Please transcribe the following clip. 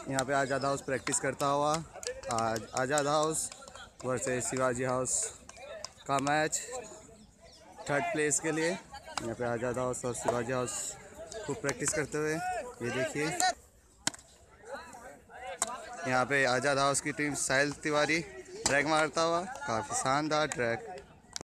यहाँ पे Azad house practice करता हुआ आज Azad house versus Shivaji house का मैच 3rd प्लेस के लिए। यहाँ पे आज़ाद हाउस और शिवाजी हाउस खूब प्रैक्टिस करते हुए, ये देखिए यहाँ पे आज़ाद हाउस की टीम साहिल तिवारी ट्रैक मारता हुआ, काफ़ी शानदार ट्रैक।